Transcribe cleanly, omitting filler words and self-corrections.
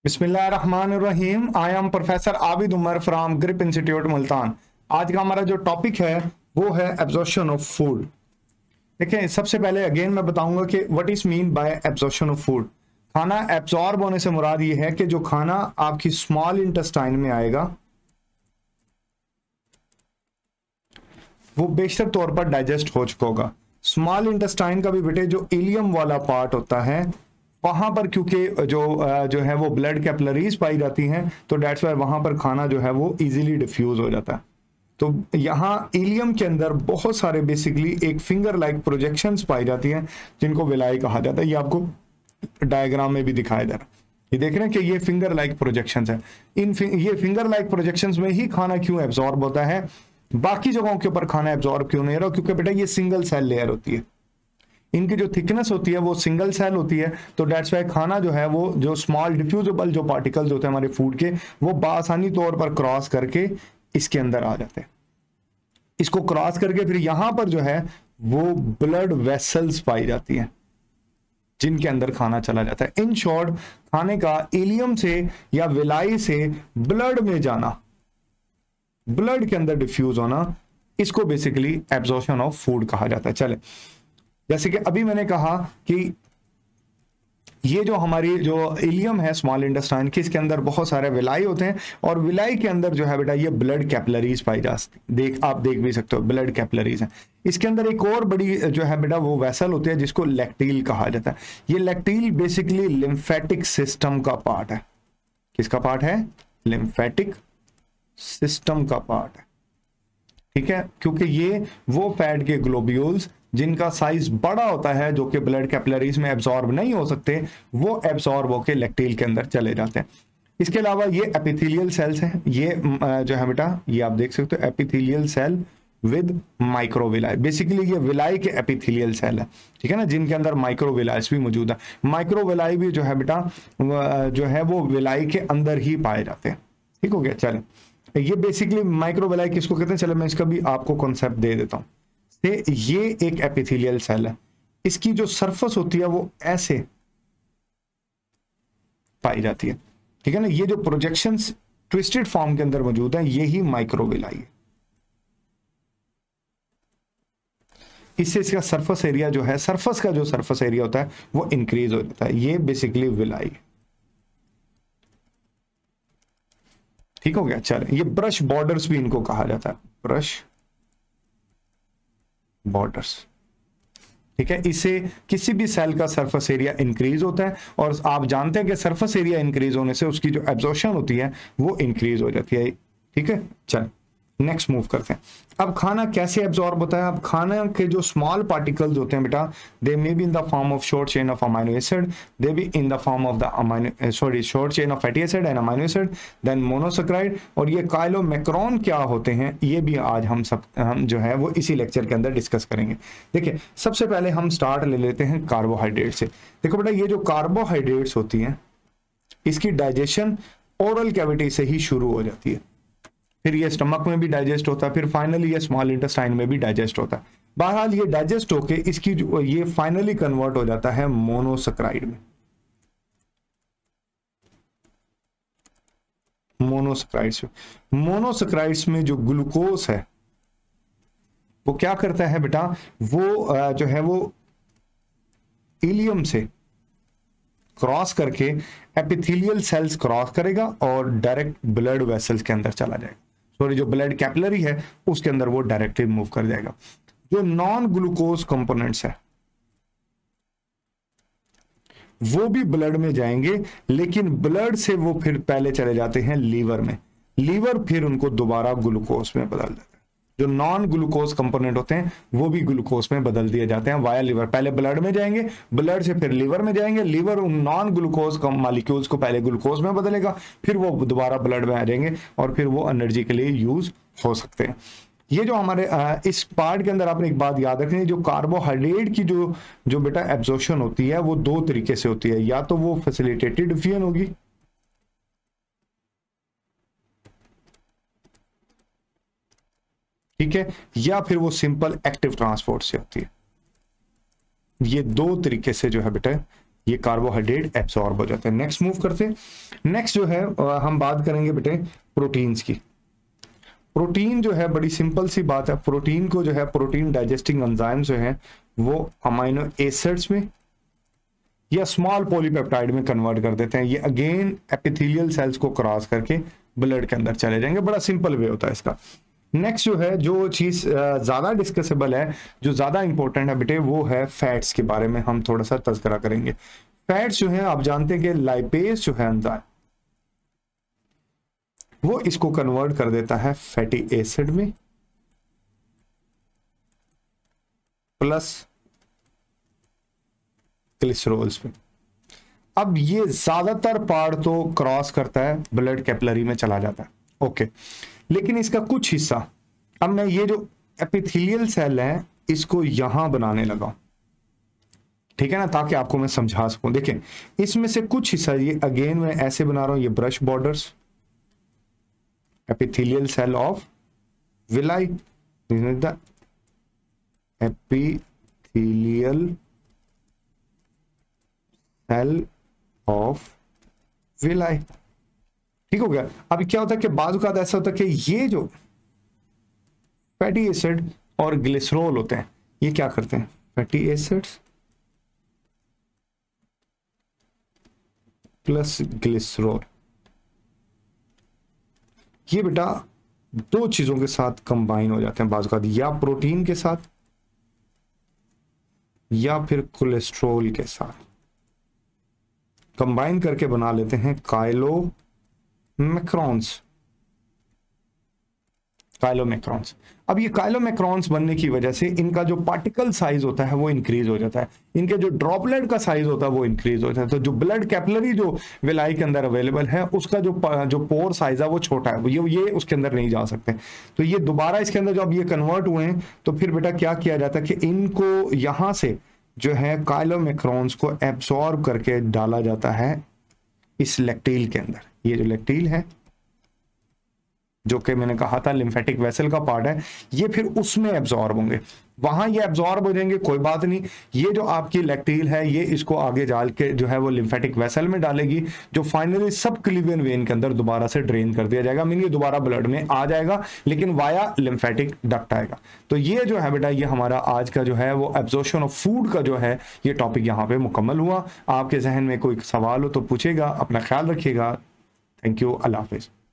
बिस्मिल्लाहिर्रहमानिर्रहीम। I am professor Abid Umar from grip institute Multan. आज का हमारा जो टॉपिक है वो है एब्जॉर्प्शन ऑफ फूड। देखिए, सबसे पहले अगेन मैं बताऊंगा कि what is mean by absorption of food. खाना एब्जॉर्ब होने से मुराद ये है कि जो खाना आपकी स्मॉल इंटेस्टाइन में आएगा वो बेशतर तौर पर डाइजेस्ट हो चुका होगा। स्मॉल इंटेस्टाइन का भी बेटे जो इलियम वाला पार्ट होता है वहां पर, क्योंकि जो है वो ब्लड कैपिलरीज पाई जाती हैं, तो डेट्स वाई वहां पर खाना जो है वो इजीली डिफ्यूज हो जाता है। तो यहाँ इलियम के अंदर बहुत सारे बेसिकली एक फिंगर लाइक प्रोजेक्शंस पाई जाती हैं जिनको विलाई कहा जाता है। ये आपको डायग्राम में भी दिखाया जा रहा है। ये देख रहे हैं कि ये फिंगर लाइक प्रोजेक्शंस है। ये फिंगर लाइक प्रोजेक्शंस में ही खाना क्यों एब्जॉर्ब होता है, बाकी जगहों के ऊपर खाना एब्जॉर्ब क्यों नहीं हो रहा? क्योंकि बेटा ये सिंगल सेल लेयर होती है, इनकी जो थिकनेस होती है वो सिंगल सेल होती है। तो डेट्स वाई खाना जो है वो जो स्मॉल डिफ्यूजेबल जो पार्टिकल्स होते हैं हमारे फूड के, वो बासानी तौर पर क्रॉस करके इसके अंदर आ जाते हैं। इसको क्रॉस करके फिर यहां पर जो है वो ब्लड वेसल्स पाई जाती हैं जिनके अंदर खाना चला जाता है। इन शॉर्ट, खाने का इलियम से या विलाई से ब्लड में जाना, ब्लड के अंदर डिफ्यूज होना, इसको बेसिकली एब्जॉर्प्शन ऑफ फूड कहा जाता है। चले, जैसे कि अभी मैंने कहा कि ये जो हमारी जो इलियम है स्मॉल इंटेस्टाइन की, इसके अंदर बहुत सारे विलाई होते हैं और विलाई के अंदर जो है बेटा ये ब्लड कैपिलरीज पाई जाती है। आप देख भी सकते हो ब्लड कैपिलरीज हैं। इसके अंदर एक और बड़ी जो है बेटा वो वेसल होती है जिसको लैक्टील कहा जाता है। ये लैक्टील बेसिकली लिम्फेटिक सिस्टम का पार्ट है। किसका पार्ट है? लिम्फेटिक सिस्टम का पार्ट है। ठीक है, क्योंकि ये वो फैट के ग्लोब्यूल्स जिनका साइज बड़ा होता है जो कि ब्लड कैपिलरीज में एब्जॉर्ब नहीं हो सकते, वो एब्जॉर्ब होकर लैक्टील के अंदर चले जाते हैं। इसके अलावा ये एपिथेलियल सेल्स हैं। ये जो है बेटा ये आप देख सकते हो epithelial cell with microvilli. Basically ये विलाई के एपिथेलियल सेल है, ठीक है ना, जिनके अंदर माइक्रोविलाइस भी मौजूद है। माइक्रोविलाई भी जो है बेटा जो है वो विलाई के अंदर ही पाए जाते हैं। ठीक हो गया। चले, ये बेसिकली माइक्रोविलाई किसको कहते हैं, चलो मैं इसका भी आपको कॉन्सेप्ट दे देता हूं। ये एक एपिथेलियल सेल है। इसकी जो सरफेस होती है वो ऐसे पाई जाती है, ठीक है ना। ये जो प्रोजेक्शंस ट्विस्टेड फॉर्म के अंदर मौजूद है यही माइक्रोविलाई है। इससे इसका सरफेस एरिया जो है, सरफेस का जो सरफेस एरिया होता है वो इंक्रीज हो जाता है। ये बेसिकली विलाई है। ठीक हो गया। चले, ये ब्रश बॉर्डर्स भी इनको कहा जाता है, ब्रश बॉर्डर्स। ठीक है, इससे किसी भी सेल का सरफेस एरिया इंक्रीज होता है और आप जानते हैं कि सरफेस एरिया इंक्रीज होने से उसकी जो एब्जॉर्प्शन होती है वो इंक्रीज हो जाती है। ठीक है, चल नेक्स्ट मूव करते हैं। अब खाना कैसे एब्जॉर्ब होता है? अब खाना के जो स्मॉल पार्टिकल्स होते हैं बेटा, they may be in the form of short chain of amino acid, they be in the form of the short chain of fatty acid and amino acid, then monosaccharide. और ये काइलोमैक्रोन क्या होते हैं ये भी आज हम जो है वो इसी लेक्चर के अंदर डिस्कस करेंगे। देखिए, सबसे पहले हम स्टार्ट ले लेते हैं कार्बोहाइड्रेट से। देखो बेटा, ये जो कार्बोहाइड्रेट्स होती हैं इसकी डाइजेशन ओरल कैविटी से ही शुरू हो जाती है, फिर ये स्टमक में भी डाइजेस्ट होता है, फिर फाइनली ये स्मॉल इंटेस्टाइन में भी डाइजेस्ट होता है। बहरहाल ये डाइजेस्ट होके इसकी जो ये फाइनली कन्वर्ट हो जाता है मोनोसैकेराइड में। मोनोसैकेराइड्स में जो ग्लूकोज है वो क्या करता है बेटा, वो जो है वो इलियम से क्रॉस करके एपिथेलियल सेल्स क्रॉस करेगा और डायरेक्ट ब्लड वेसल्स के अंदर चला जाएगा। सॉरी, जो ब्लड कैपिलरी है उसके अंदर वो डायरेक्टली मूव कर जाएगा। जो नॉन ग्लूकोज कंपोनेंट्स है वो भी ब्लड में जाएंगे, लेकिन ब्लड से वो फिर पहले चले जाते हैं लीवर में। लीवर फिर उनको दोबारा ग्लूकोज में बदल देता है। जो नॉन ग्लूकोज कंपोनेंट होते हैं वो भी ग्लूकोज में बदल दिए जाते हैं वाया लीवर। पहले ब्लड में जाएंगे, ब्लड से फिर लीवर में जाएंगे, लीवर उन नॉन ग्लूकोज मॉलिक्यूल्स को पहले ग्लूकोज में बदलेगा, फिर वो दोबारा ब्लड में आ जाएंगे और फिर वो एनर्जी के लिए यूज हो सकते हैं। ये जो हमारे इस पार्ट के अंदर आपने एक बात याद रखनी है, जो कार्बोहाइड्रेट की जो बेटा एब्जॉर्प्शन होती है वो दो तरीके से होती है। या तो वो फैसिलिटेटेड डिफ्यूजन होगी, ठीक है, या फिर वो सिंपल एक्टिव ट्रांसपोर्ट से होती है। ये दो तरीके से जो है बेटा ये कार्बोहाइड्रेट एब्सॉर्ब हो जाते हैं। नेक्स्ट मूव करते हैं। नेक्स्ट जो है हम बात करेंगे बेटे प्रोटीन्स की। प्रोटीन जो है बड़ी सिंपल सी बात है, प्रोटीन को जो है प्रोटीन डाइजेस्टिंग एंजाइम जो है वो अमाइनो एसिड्स में या स्मॉल पॉलीपेप्टाइड में कन्वर्ट कर देते हैं। ये अगेन एपिथेलियल सेल्स को क्रॉस करके ब्लड के अंदर चले जाएंगे। बड़ा सिंपल वे होता है इसका। नेक्स्ट जो है जो चीज ज्यादा डिस्कसेबल है, जो ज्यादा इंपॉर्टेंट है बेटे, वो है फैट्स के बारे में हम थोड़ा सा तज़किरा करेंगे। फैट्स जो है आप जानते हैं कि लाइपेज जो है एंजाइम वो इसको कन्वर्ट कर देता है फैटी एसिड में प्लस ग्लिसरॉल्स में। अब ये ज्यादातर पार्ट तो क्रॉस करता है ब्लड कैपिलरी में चला जाता है, ओके। लेकिन इसका कुछ हिस्सा, अब मैं ये जो एपिथेलियल सेल है इसको यहां बनाने लगा, ठीक है ना, ताकि आपको मैं समझा सकूं। देखें इसमें से कुछ हिस्सा ये अगेन मैं ऐसे बना रहा हूं, ये brush borders, epithelial cell of villi, the epithelial cell of villi, ठीक हो गया। अभी क्या होता है कि बाज़ औक़ात ऐसा होता है कि ये जो फैटी एसिड और ग्लिसरॉल होते हैं ये क्या करते हैं, फैटी एसिड्स प्लस ग्लिसरॉल, ये बेटा दो चीजों के साथ कंबाइन हो जाते हैं बाज़ औक़ात, या प्रोटीन के साथ या फिर कोलेस्ट्रॉल के साथ कंबाइन करके बना लेते हैं काइलोमैक्रॉन्स। काइलोमैक्रॉन्स, अब ये काइलोमैक्रॉन्स बनने की वजह से इनका जो पार्टिकल साइज होता है वो इंक्रीज हो जाता है, इनके जो ड्रॉपलेट का साइज होता है वो इंक्रीज हो जाता है। तो जो ब्लड कैपिलरी जो विलाई के अंदर अवेलेबल है उसका जो पोर साइज है वो छोटा है, ये उसके अंदर नहीं जा सकते। तो ये दोबारा इसके अंदर जब ये कन्वर्ट हुए हैं तो फिर बेटा क्या किया जाता है कि इनको यहां से जो है काइलोमैक्रॉन्स को एब्सॉर्ब करके डाला जाता है इस लैक्टील के अंदर। ये जो लैक्टील है जो कि मैंने कहा था लिम्फेटिक वेसल का पार्ट है, ये फिर उसमें एब्जॉर्ब होंगे, वहां ये एब्जॉर्ब हो जाएंगे, कोई बात नहीं। ये जो आपकी लैक्टील है ये इसको आगे जाल के जो है वो लिम्फेटिक वेसल में डालेगी, जो फाइनली सब क्लीवियन वेन के अंदर दोबारा से ड्रेन कर दिया जाएगा, मीन ये दोबारा ब्लड में आ जाएगा लेकिन वाया लिम्फेटिक डक्ट आएगा। तो ये जो है बेटा ये हमारा आज का जो है वो एब्जॉर्प्शन ऑफ फूड का जो है ये टॉपिक यहाँ पे मुकम्मल हुआ। आपके जहन में कोई सवाल हो तो पूछेगा। अपना ख्याल रखिएगा। Thank you. अल्लाह हाफिज।